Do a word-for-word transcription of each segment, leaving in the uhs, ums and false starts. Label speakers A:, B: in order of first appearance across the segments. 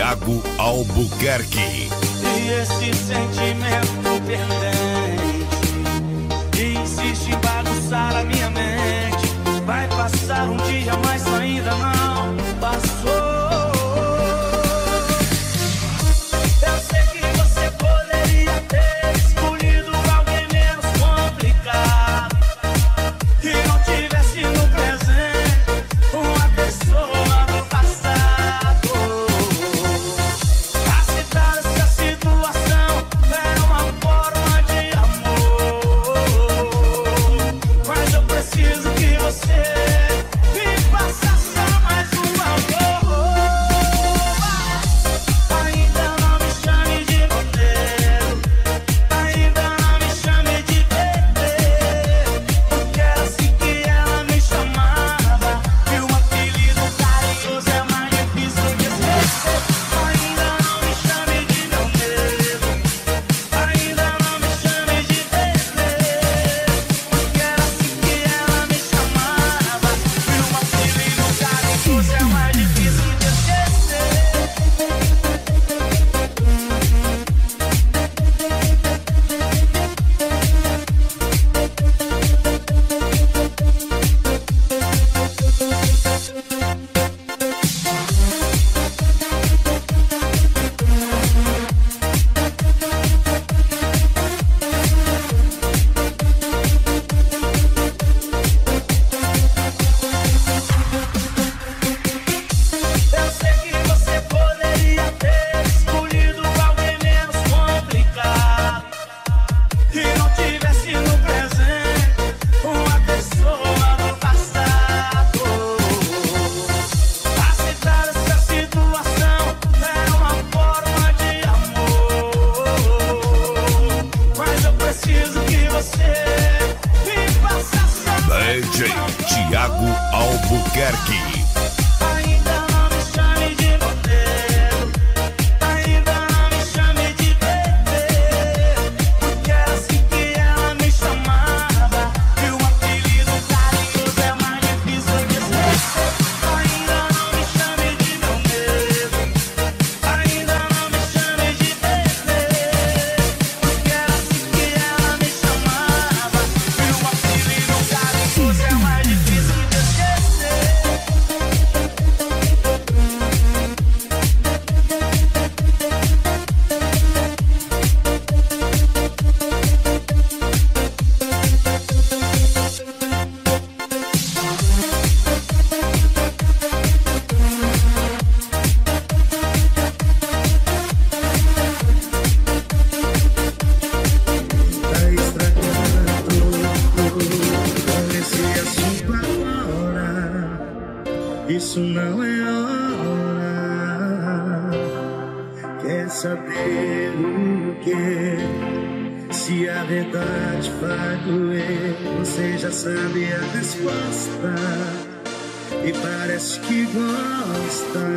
A: Thiago Albuquerque.
B: E esse sentimento perdente insiste em bagunçar a minha mente. Vai passar um dia, mas ainda não passou. Eu sei que você poderia ter escolhido alguém menos complicado, que não tivesse no presente uma pessoa do passado. Aceitar essa situação era uma forma de amor, mas eu preciso que você me faça só mais um amor. Ainda não me chame de modelo, ainda não me chame de bebê, porque era assim que ela me chamava, e um apelido carinhoso é mais difícil de esquecer. Ainda não me chame de meu medo, ainda não me chame de bebê, porque era assim que ela me chamava, e um apelido carinhoso é mais difícil de esquecer. Eu sei que você poderia ter escolhido alguém menos complicado, que não tivesse no presente uma pessoa do passado. Aceitar essa situação era uma forma de amor, mas eu preciso que você me faça só
A: D J Thiago Albuquerque.
B: Ainda não me chame de modelo, ainda não me chame de bebê, porque era assim que ela me chamava, e um apelido carinhoso é mais difícil de esquecer. Ainda não me chame de meu medo, ainda não me chame de bebê, porque era assim que ela me chamava, e um apelido carinhoso é mais difícil de esquecer.
C: Tá estragando com esse assunto agora. Isso não é hora. Quer saber o que? Se a verdade vai doer, você já sabe a resposta e parece que gosta.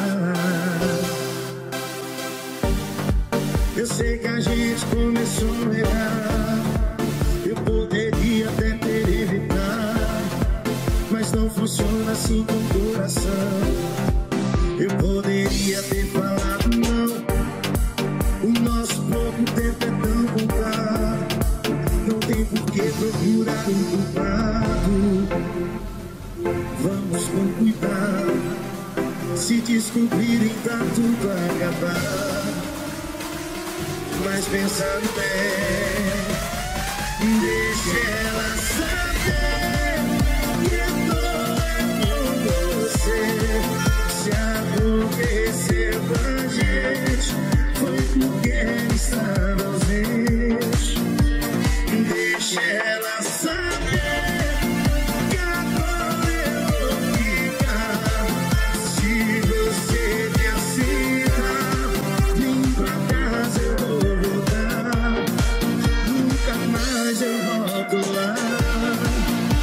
C: Eu sei que a gente começou a errar, eu poderia até ter evitado, mas não funciona assim com o coração. Eu poderia ter falado não, o nosso pouco tempo é tão contado, não tem por que procurar um culpado. Vamos com cuidado, se descobrirem tá tudo a acabar. Mas pensando bem, deixa ela saber que eu tô com você. Se aborreceu a gente, foi porque ela estava ausente. Deixa ela saber que agora eu vou ficar. Se você me aceitar, vem pra casa, eu vou voltar. Nunca mais eu volto lá.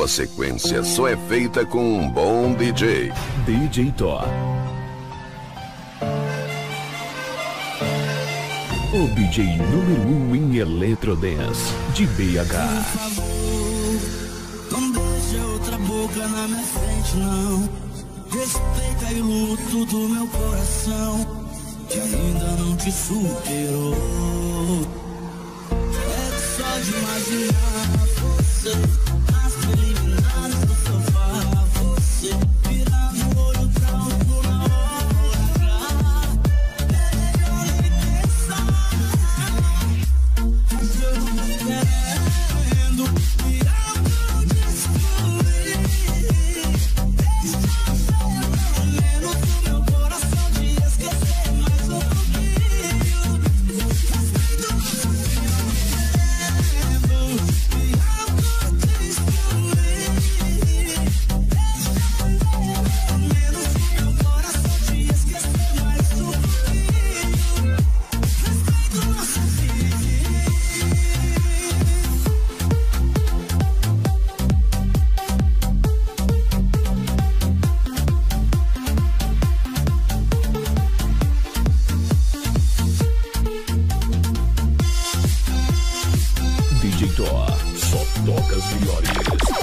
D: boa sequência só é feita com um bom D J.
E: D J Tó. O D J número um em Electrodance de B H.
B: Por favor, não deixa outra boca na minha frente, não. Respeita e luto do meu coração, que ainda não te superou. É que só de imaginar você nas preliminares do sofá, você virando o olho pra outro na hora H. É melhor nem pensar, mas eu não tô querendo me autodestruir. Deixa pelo menos o meu coração te esquecer mais um pouquinho. Respeito nosso filho, querendo me autodestruir. Deixa pelo menos o meu coração te esquecer mais um pouquinho. Respeito nosso filho.
E: D J Tó, só toca as melhores.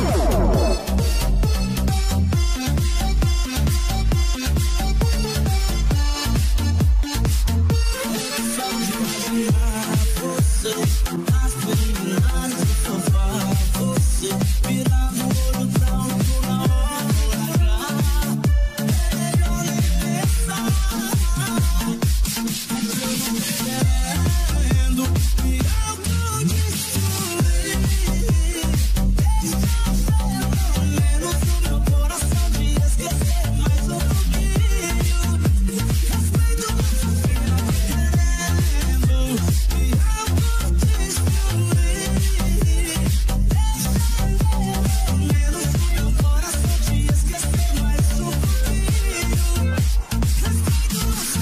B: Só de imaginar você nas preliminares do sofá, você virando o olho pra outro na hora H. É melhor nem pensar, mas eu não tô querendo me autodestruir. Deixa pelo menos o meu coração te esquecer mais um pouquinho. Respeito nosso filho, querendo me autodestruir. Deixa pelo menos o meu coração te esquecer mais um pouquinho. Respeito nosso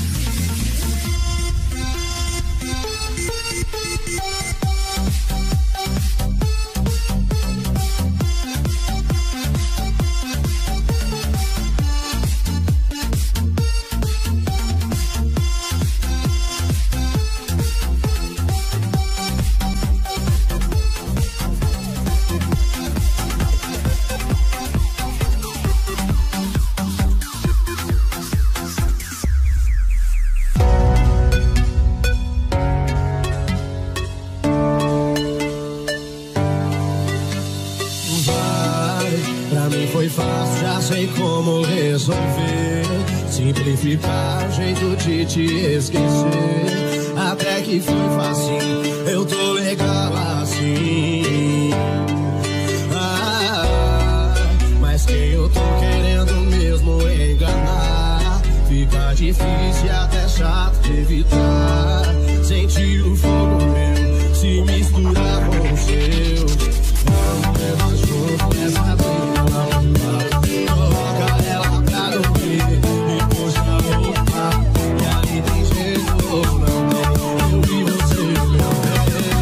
B: vai. Pra mim foi fácil, já sei como resolver. Simplificar o jeito de te esquecer. Até que foi fácil, eu tô legal assim. Ah, mas quem eu tô querendo mesmo enganar, fica difícil e até chato de evitar. Sentir o fogo meu se misturar com o seu. Vamos levar junto essa briga lá no bar. Coloca ela pra dormir e puxa a roupa, que ali tem jeito ou não tem. Eu vi você, meu bem.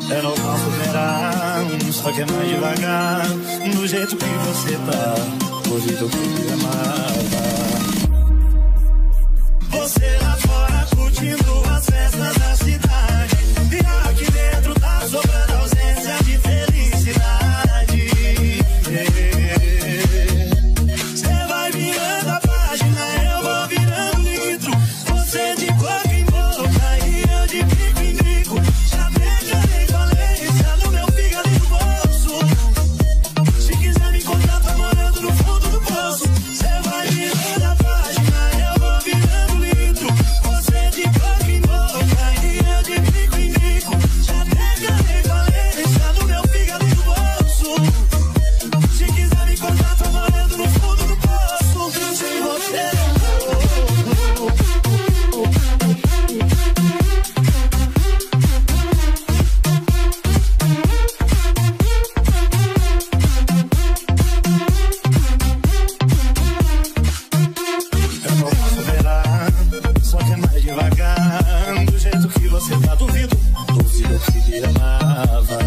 B: É normal superar, só que é mais devagar. Do jeito que você tá, do jeito que me amava. Você lá fora curtindo as festas da cidade, e aqui dentro tá sobrando ausência de felicidade. Você vai virando a página, eu vou virando litro. Você de boca em boca e eu de bico em bico. Já declarei falência no meu fígado e no bolso. Se quiser me encontrar, tá morando no fundo do poço. Você vai virando a página, eu vou virando litro. Você de boca em boca e eu de bico em bico. Já declarei falência no meu fígado e no bolso. Se quiser me encontrar, tá morando no fundo do poço. Se você eu não posso superar, só que é mais devagar. Do jeito que você tá, duvido, duvido que me amava.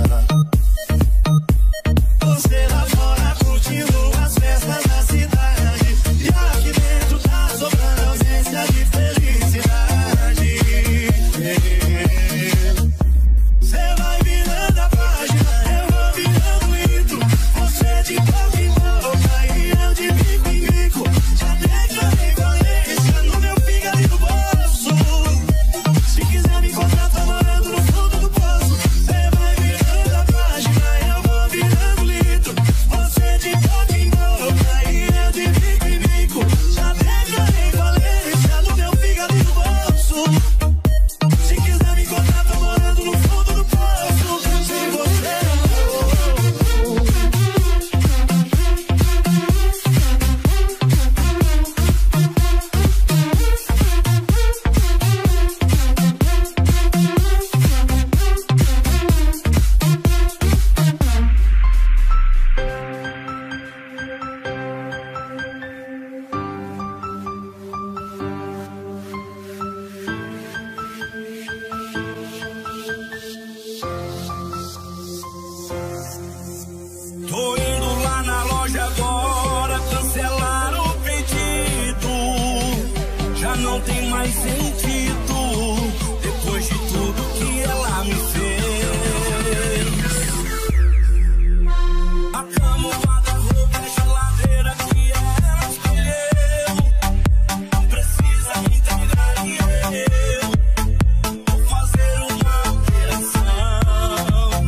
B: Você lá fora curtindo as festas da cidade, e aqui dentro tá sobrando ausência de felicidade. Você vai virando a página, eu vou virando litro. Você de boca em boca e eu de bico em bico. Já declarei falência no meu fígado e no bolso. Se quiser me encontrar, tá morando no fundo do poço. Você vai virando a página, eu vou virando litro. Você de boca em boca e eu de bico em bico. Já declarei falência no meu fígado e no bolso. Se quiser me encontrar, tá morando no fundo do poço. Se você tô indo lá na loja agora cancelar o pedido. Já não tem mais sentido depois de tudo que ela me fez. A cama, o guarda-roupa, a geladeira que ela escolheu. Não precisa me entregar e eu vou fazer uma operação.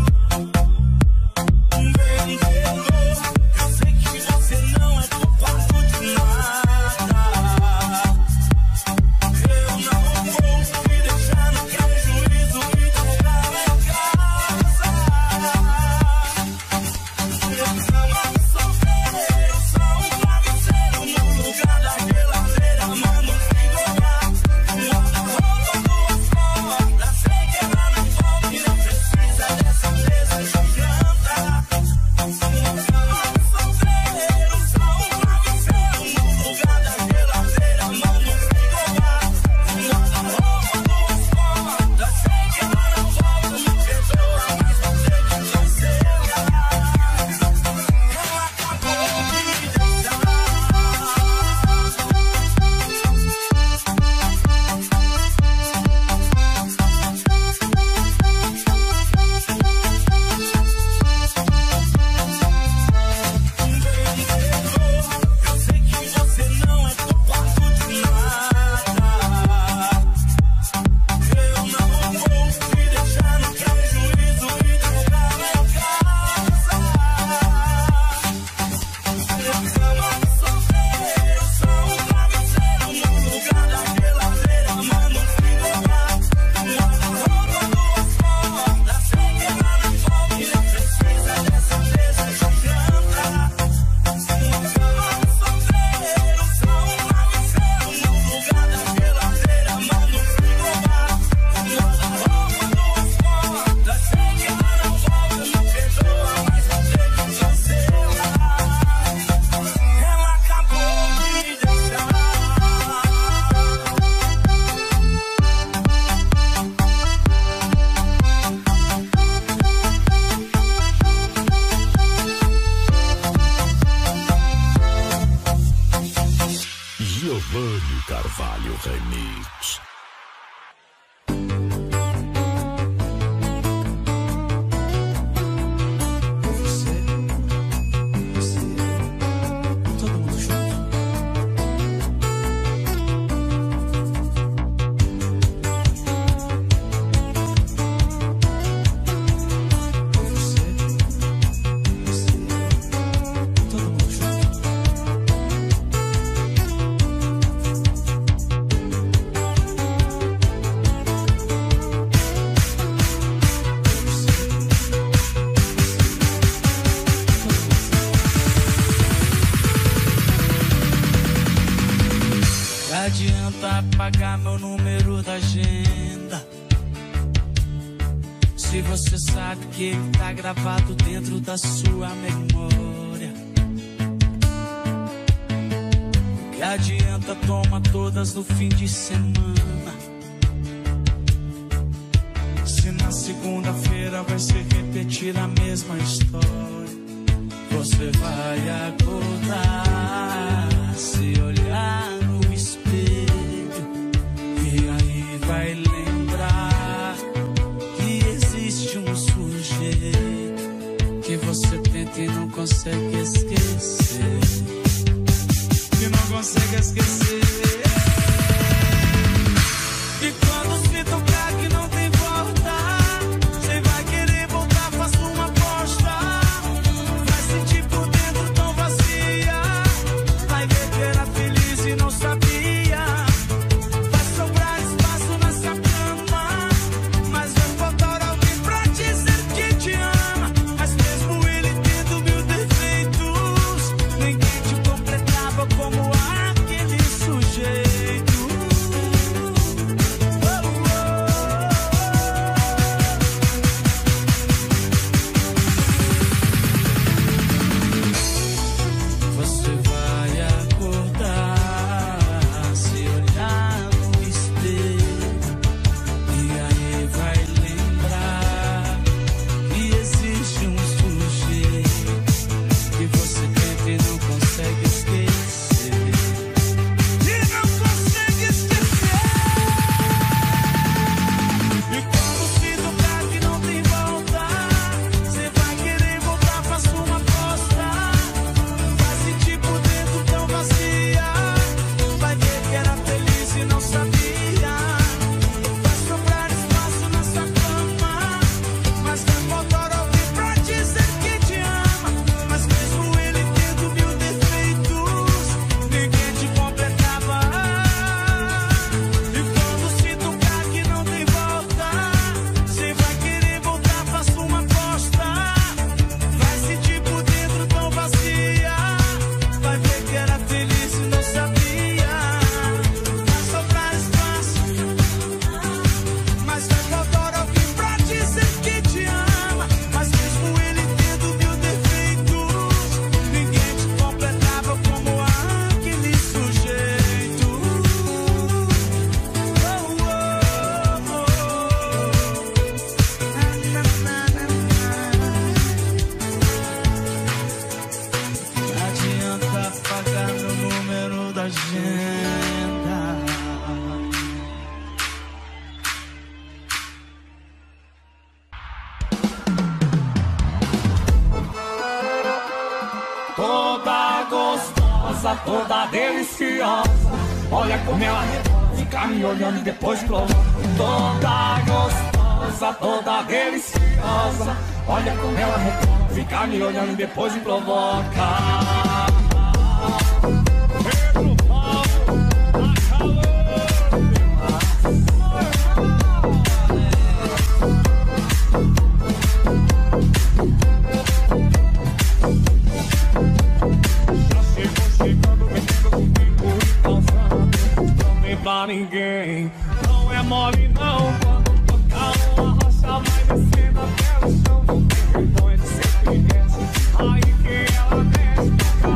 B: Meu Deus, eu sei que você não é culpado de nada. Eu não vou Se você sabe que ele tá gravado dentro da sua memória, o que adianta tomar todas no fim de semana, se na segunda-feira vai se repetir a mesma história? Você vai acordar, se olhar no espelho e aí vai lembrar que existe um sujeito que você tenta e não consegue esquecer, que não consegue esquecer. E quando se tocar que não tem volta, você vai querer voltar, faça uma aposta. Vai sentir por dentro tão vazia, vai ver que era feliz e não sabia. Vai sobrar espaço nessa cama, mas vai faltar alguém pra dizer que te ama. Mas mesmo ele tendo mil defeitos, ninguém te completava como aquele sujeito. Você vai acordar, se olhar no espelho e aí vai lembrar que existe um sujeito que você tenta e não consegue esquecer, e não consegue esquecer. E quando se tocar que não tem volta, você vai querer voltar, faça uma aposta. Vai sentir por dentro tão vazia, vai ver que era feliz e não sabia. Vai sobrar espaço nessa cama, mas vai faltar alguém pra dizer que te ama. Mas mesmo ele tendo mil defeitos, ninguém te completava. E quando se tocar que não tem volta, você vai querer voltar, faça uma aposta. Vai sentir por dentro tão vazia, vai ver que era feliz e não sabia. Vai sobrar espaço, mas vai faltar alguém pra dizer que te ama. Mas mesmo ele tendo mil defeitos, ninguém te completava como aquele sujeito. Oh, oh, oh. Na, na, na, na. Não adianta apagar meu número da agenda.
F: Toda gostosa, toda deliciosa, olha como ela rebola, fica me olhando e depois provoca. Toda gostosa, toda deliciosa, olha como ela rebola, fica me olhando e depois me provoca. Pedro Paulo, tá calor Já chegou chegando, mexendo comigo e causando também pra ninguém. Não é mole não, quando tocar uma rocha vai descendo até o chão. Não tem vergonha de ser piriguete, aí que ela mexe, toca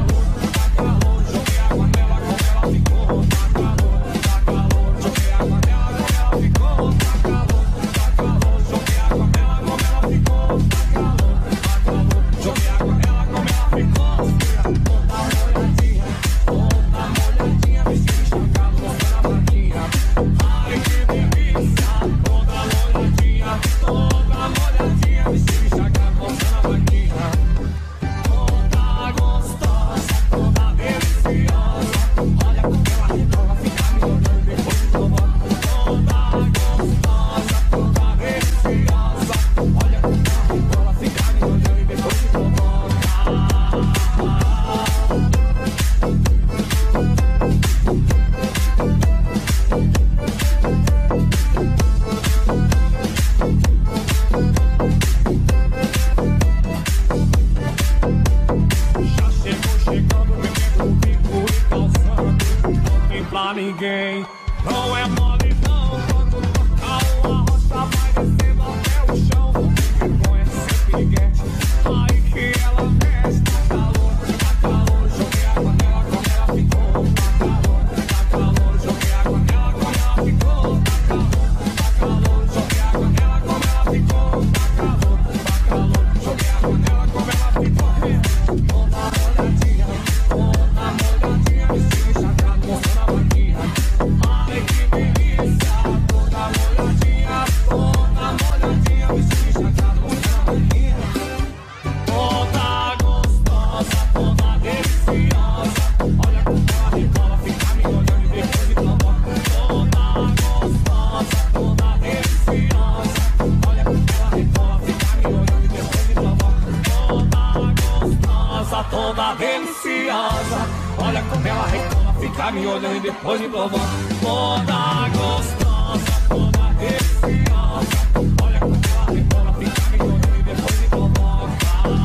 F: ficar me olhando e depois me provando. Toda gostosa, toda deliciosa. Olha como ela rebola, fica me olhando e depois me provoca.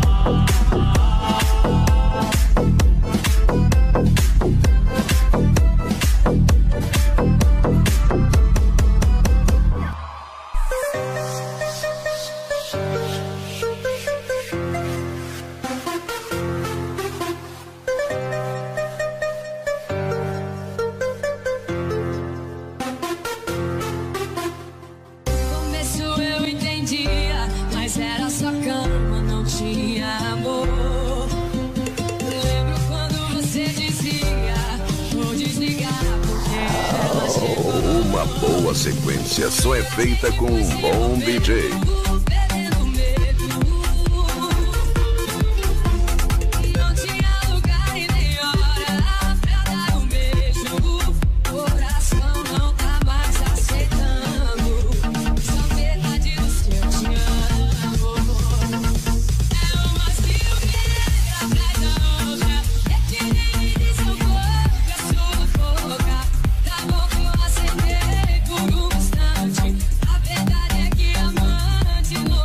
D: Uma boa sequência só é feita com um bom D J.
G: A verdade é que amante não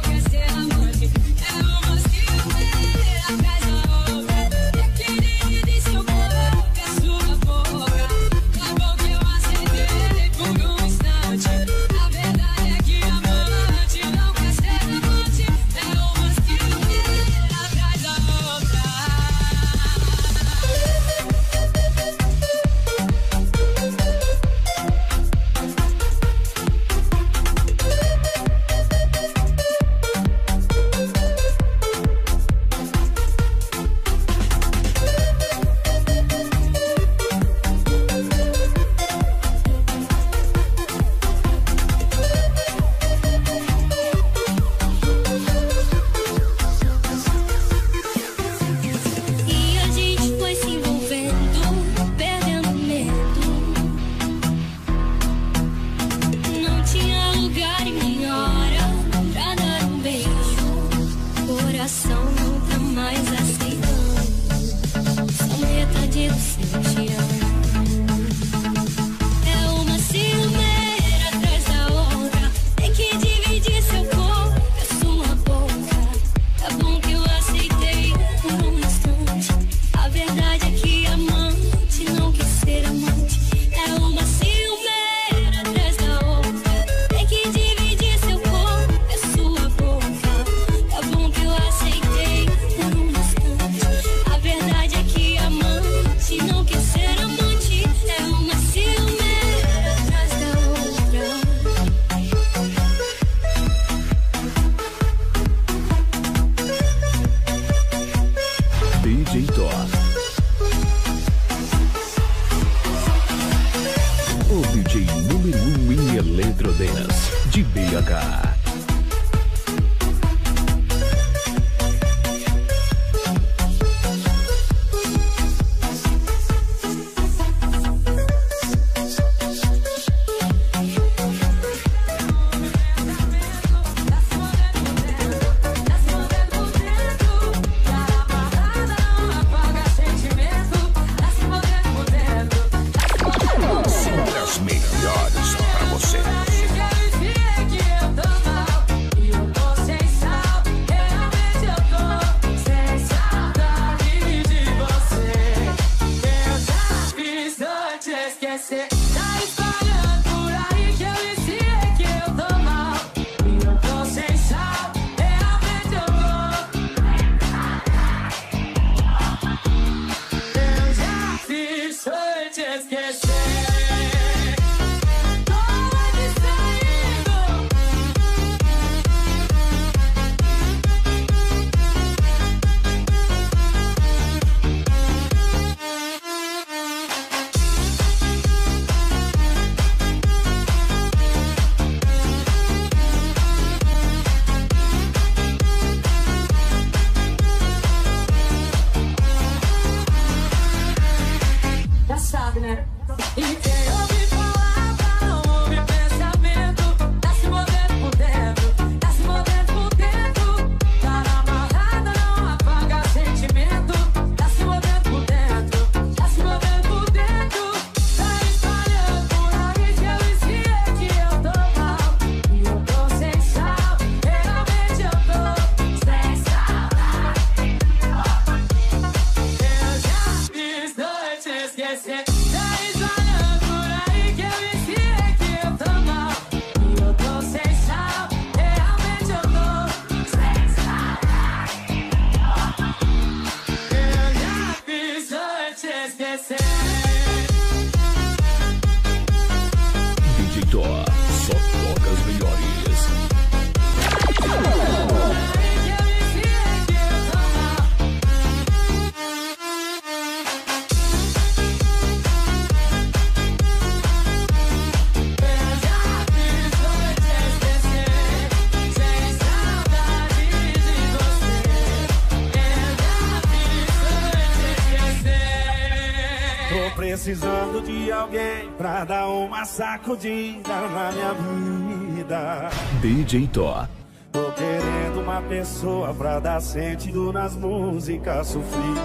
C: precisando de alguém pra dar uma sacudida na minha vida.
E: D J Tó.
C: Tô querendo uma pessoa pra dar sentido nas músicas sofridas.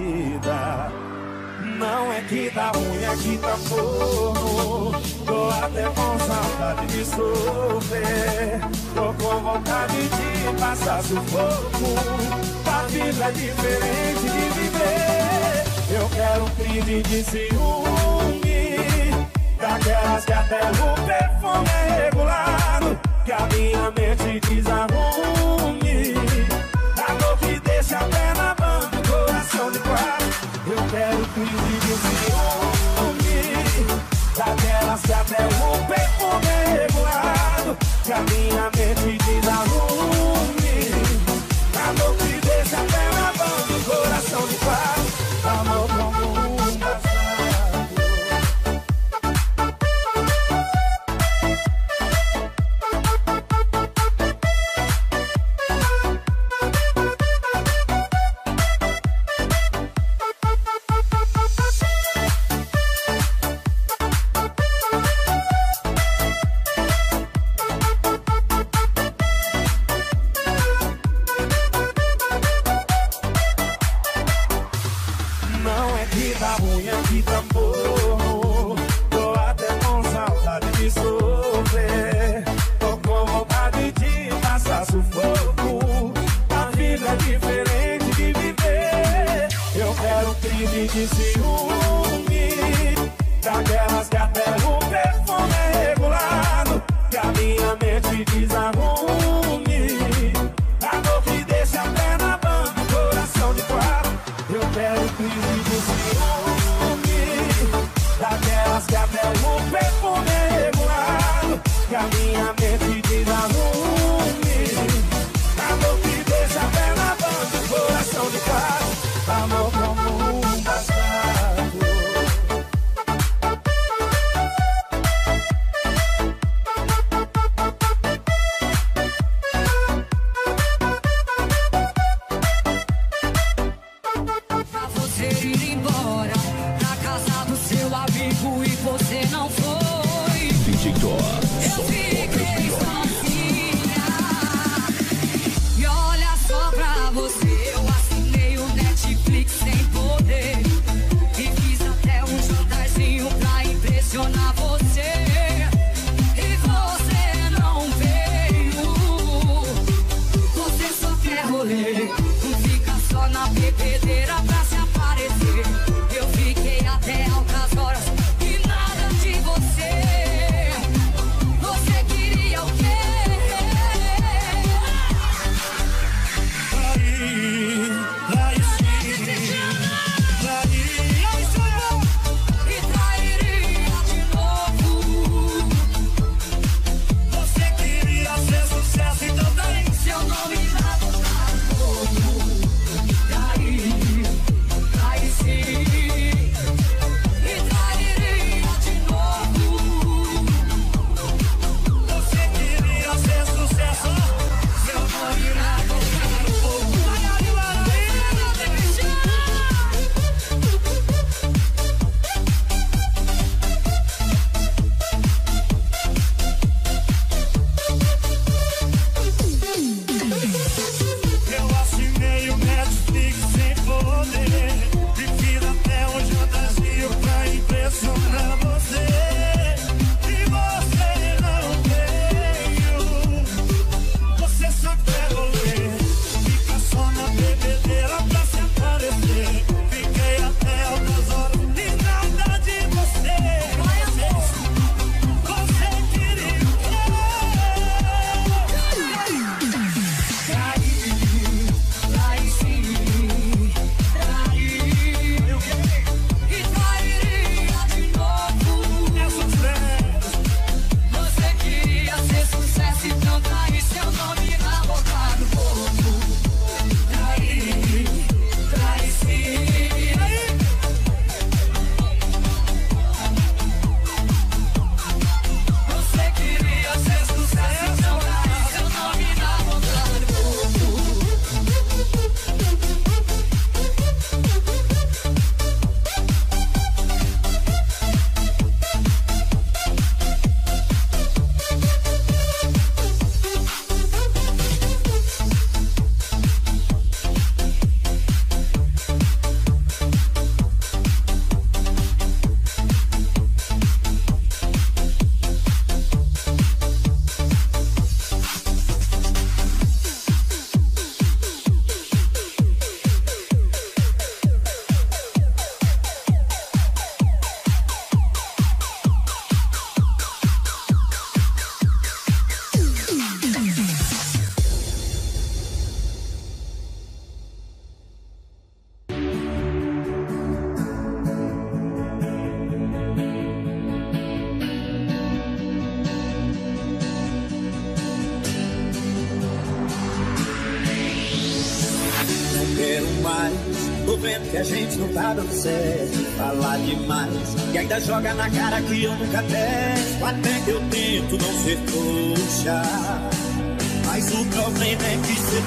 C: Não é que tá ruim, é que tá forno. Tô até com saudade de sofrer. Tô com vontade de passar sufoco. A vida é diferente de viver. Eu quero um crime de ciúme, daquelas que até o perfume é regulado, que a minha mente desarrume. A dor que deixa a perna bamba, o coração de quatro. Eu quero crime de ciúme, daquelas que até o perfume é regulado, que a minha mente desarrume. A dor que deixa a perna bamba, o coração de quatro. Amor como um passado. De ciúme, daquelas que até o perfume é regulado, que a minha mente desarrume. A dor que deixa a perna bamba, o coração de quatro. Eu quero crise de ciúme, daquelas que até o perfume é regulado, que a minha mente desarrume. A dor que deixa a perna bamba, o coração de quatro. Amor como um bastardo.
B: mais. Tô vendo que a gente não tá dando certo, falar demais. E ainda joga na cara que eu nunca testo. Até que eu tento não ser trouxa, mas o problema é que você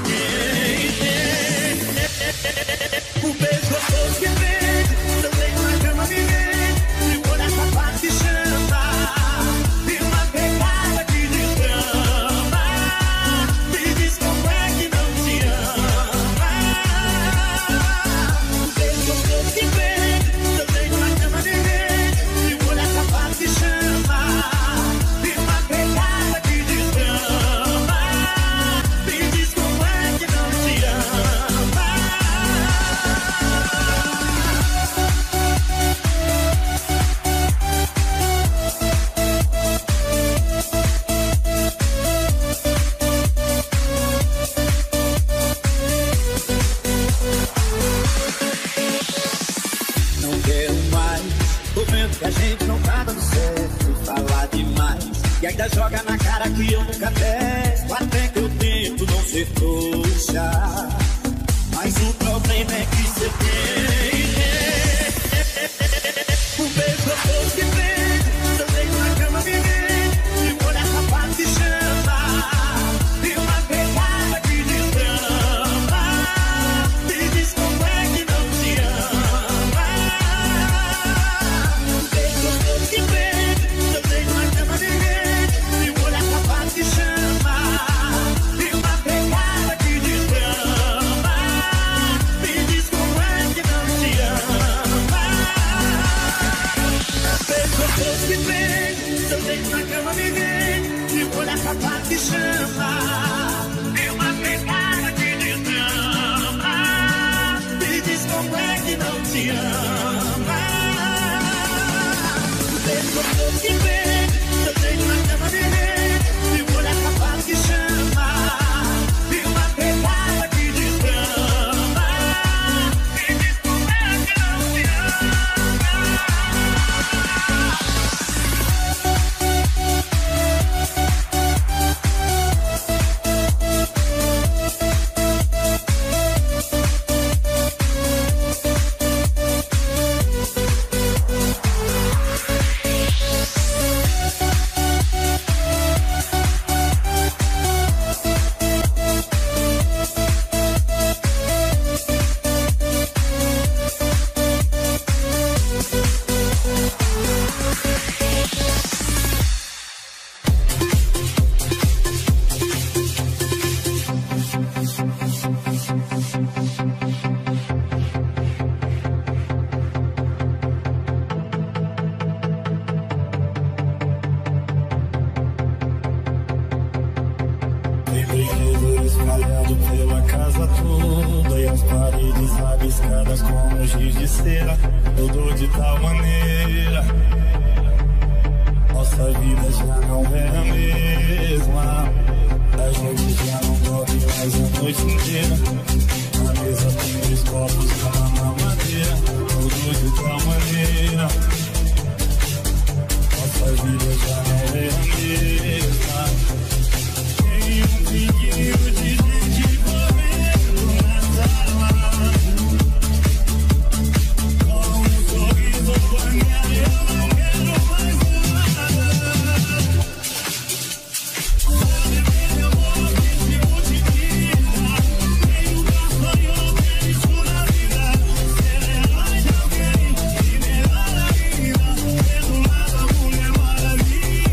B: tem um beijo gostoso que vende, seu leite na cama me vende, e por essa parte que chama, e uma pegada que desgrama, me diz como é que não te ama. Um beijo gostoso que vende, seu leite na cama me vende, e por essa parte que chama, e uma pegada que desgrama, me diz como é que não te ama. Não quero mais, tô vendo que a gente não tá dando certo, falar demais. E ainda joga na cara que eu nunca testo. Até que eu tento não ser trouxa, mas o problema é que você tem um beijo gostoso que vende, seu leite na cama me vende, e por essa parte que chama, e uma pegada que desgrama, me diz como é que não te ama. Um beijo gostoso que vende, seu leite na cama me vende, e por essa parte que chama, e uma pegada que desgrama, me diz como é que não te ama. Beijo gostoso que vende, seu leite na cama me vende, e por essa parte que chama, e uma pegada que desgrama, me diz como é que não te ama. Beijo gostoso que vende, seu leite na cama me vende, e por essa parte que chama, e uma pegada que desgrama, me diz como é que não te ama.
C: Tem brinquedo espalhado pela casa toda, e as paredes rabiscadas com giz de cera. Mudou de tal maneira, nossa vida já não é a mesma. A gente já não dorme mais a noite inteira. Na mesa tem dois copos, cama na madeira. Mudou de tal maneira, nossa vida já não é a mesma. Tem um piquinho de gente correndo na sala, com um sorriso banhado, eu não quero mais nada. Sabe meu amor que se multiplica, tem um garçom e eu não quero isso na vida. Ser herói de alguém, e melhor ainda, ser do lado da Mulher Maravilha.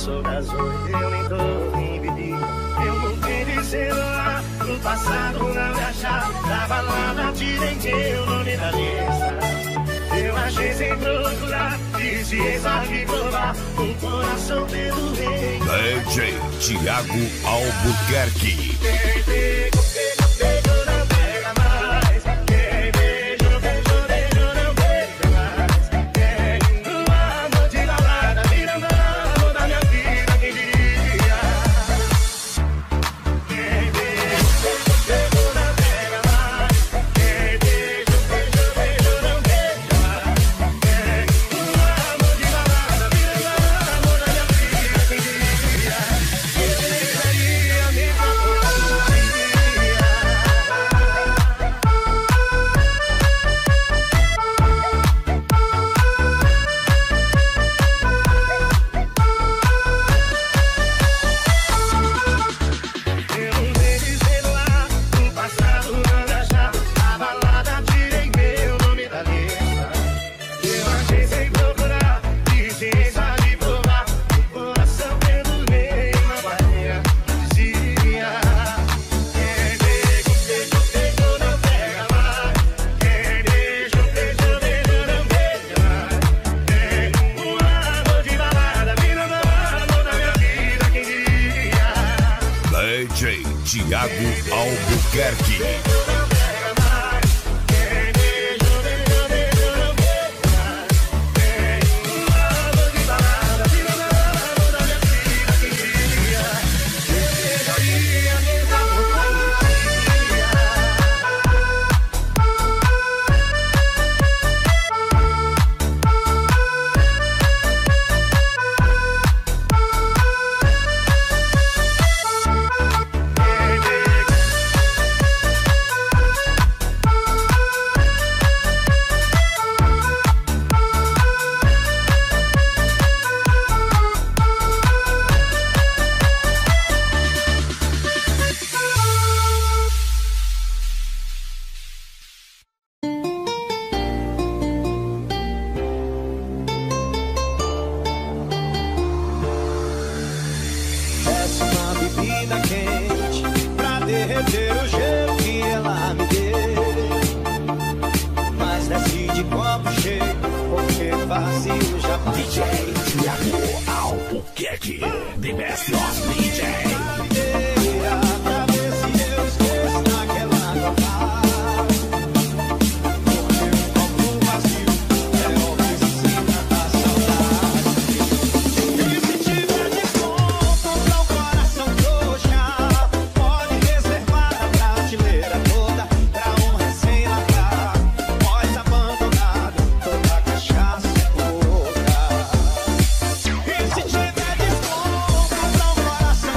B: passou das oito, eu nem tô em bebida. Eu mudei de celular, no passado não me achava. Da balada tirei meu nome da lista. Eu achei sem procurar, disse só de provar. O coração pelo rei.
A: D J Thiago Albuquerque.
B: Quem pegou, pegou, pegou, não pega mais. Quem beijou, beijou, beijou, não beija mais. Quem no amor de balada, virando amor da minha vida, quem diria? Quem beijou, beijou, beijou, não pega mais. Quem beijou, beijou, beijou, não beija mais. Quem no amor de balada, virando amor da minha vida, quem diria? Quem beijaria me eu mudei de celular, no passado não me achava. A balada tirei meu nome da lista. Eu achei sem procurar, disse só de provar. O coração pelo meio na barreira dizia: quem beijou, beijou, beijou, não pega mais. Quem beijou, beijou, beijou, não beija mais. Quem um amor de balada, virando amor da minha vida, quem diria?
A: D J Thiago Albuquerque.
B: Não pega mais. Quem beijou, beijou, beijou, não beija mais. Quem um amor de balada, virando amor da minha vida, quem diria? Quem beijaria me dá Peço uma bebida quente pra derreter o gelo que ela me deu. Mas desce de copo cheio, porque vazio já D J Thiago Albuquerque, the best of D J. Pra ver se eu esqueço naquela água. Porque um copo vazio é oficina da saudade. E se tiver desconto pra o coração trouxa, pode reservar a prateleira toda pra um recém-largado, pós-abandonado, toda cachaça é pouca. E se tiver desconto pra um coração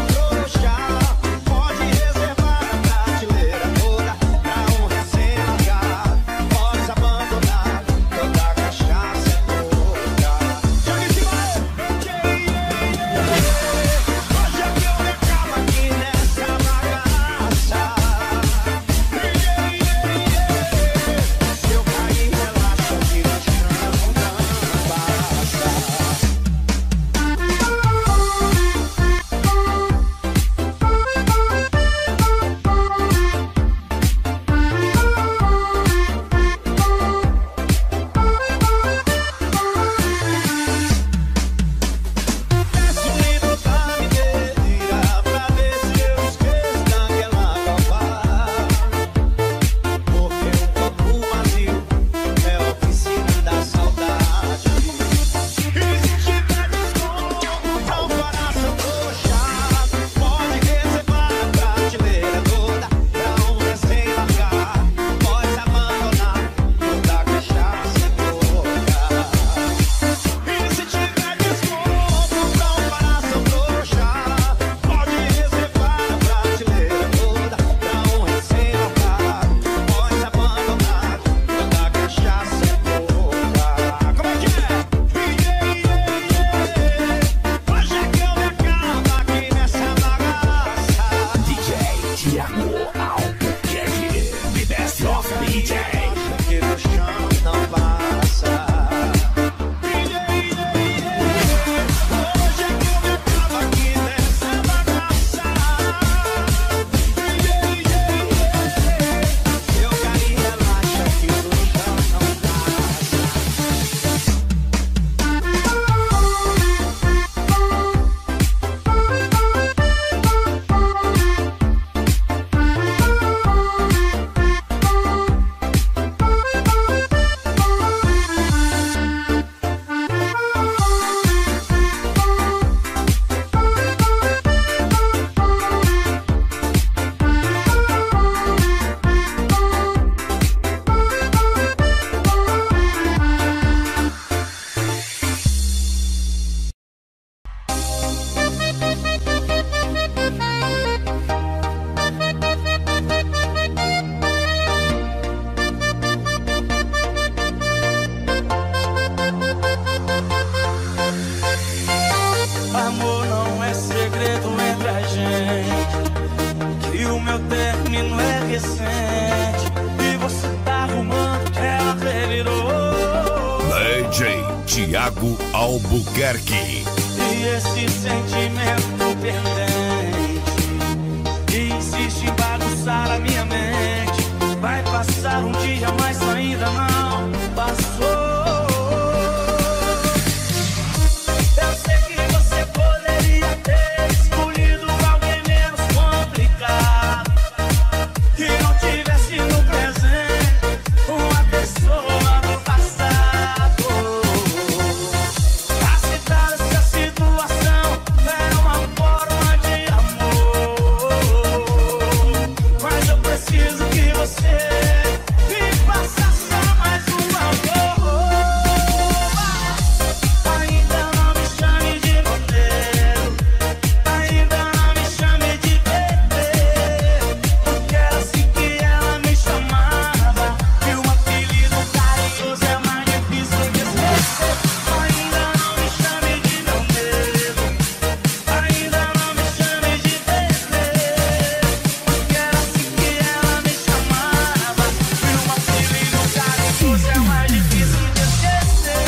B: esquecente e você tá arrumando que ela revirou.
A: D J Thiago Albuquerque.
B: E esse sentimento pendente insiste em bagunçar a minha mente. Vai passar um dia, mas ainda não passou. Eu sei que você poderia ter escolhido alguém menos complicado, que não tivesse no presente uma pessoa do passado. Pra citar essa situação era uma forma de amor, mas eu preciso que você me faça só mais um favor. Ainda não me chame de modelo, ainda não me chame de bebê, porque era assim que ela me chamava, e o apelido carinhoso é mais difícil de esquecer. Ainda não me chame de meu medo, ainda não me chame de bebê, porque era assim que ela me chamava, e o apelido carinhoso é mais difícil de esquecer.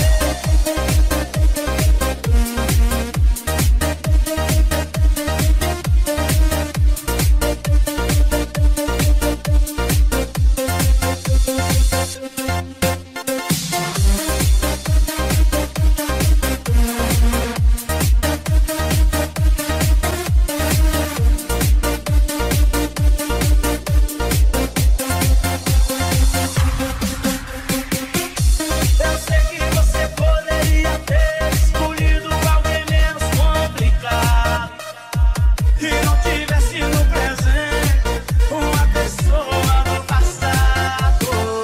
B: Eu sei que você poderia ter escolhido alguém menos complicado, que não tivesse no presente uma pessoa do passado.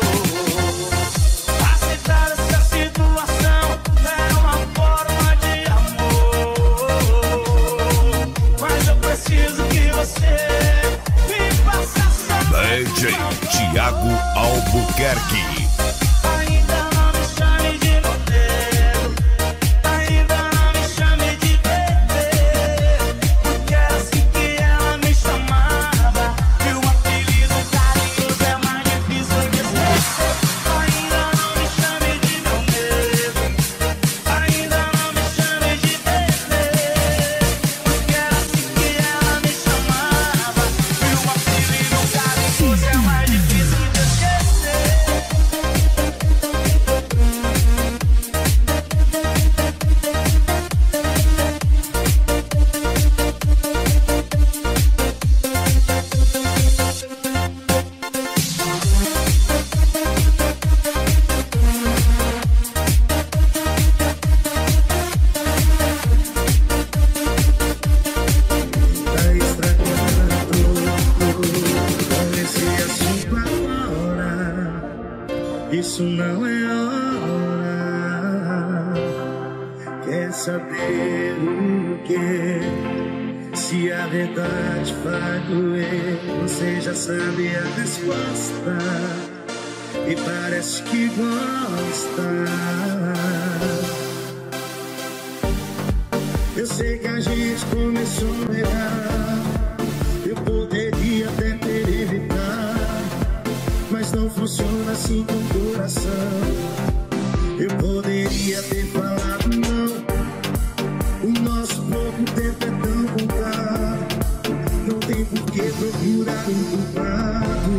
B: Pra citar essa situação era uma forma de amor, mas eu preciso que você me faça só.
A: D J Thiago Albuquerque.
B: Ainda não me chame de modelo, ainda não me chame de bebê, porque era assim que ela me chamava, e o apelido carinhoso é mais difícil de esquecer. Ainda não me chame de meu medo, ainda não me chame de bebê, porque era assim que ela me chamava, e o apelido carinhoso é mais difícil de esquecer.
C: Tá estragando com esse assunto agora. Isso não é hora. Quer saber o que? Se a verdade vai doer, você já sabe a resposta e parece que gosta. Eu sei que a gente começou a errar, eu poderia até ter evitado, mas não funciona assim com o coração. Eu poderia ter falado não, o nosso pouco tempo é tão contado, não tem por que procurar um culpado.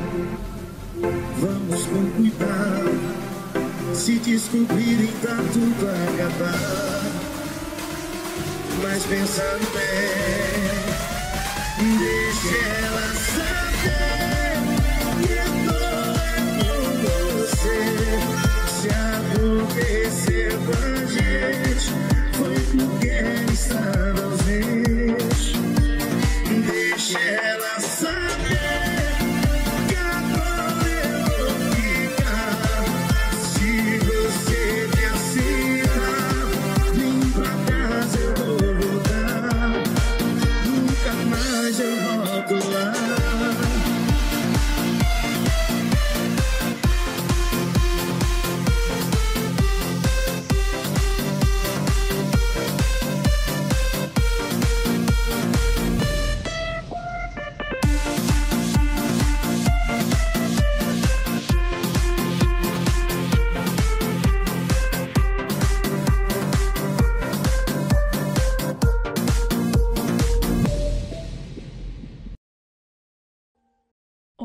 C: Vamos com cuidado, se descobrirem tá tudo acabado. Mas pensando bem, deixa ela saber que eu tô é com você. Se aconteceu com a gente, foi porque ela estava ausente. Deixa ela saber que agora eu vou ficar. Se você me aceitar, vem pra casa, eu vou voltar. Nunca mais eu volto.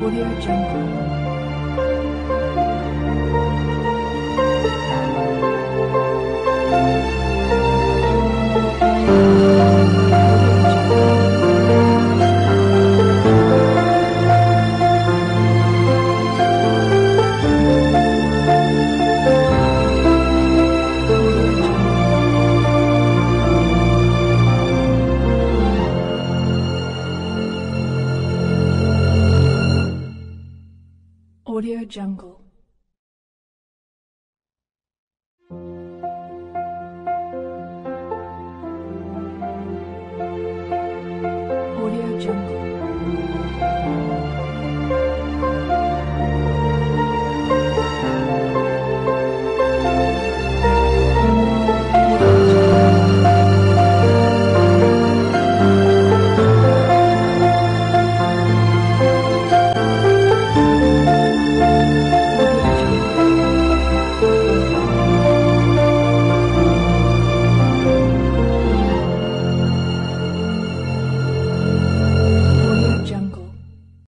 G: Audio Jungle. Audio Jungle.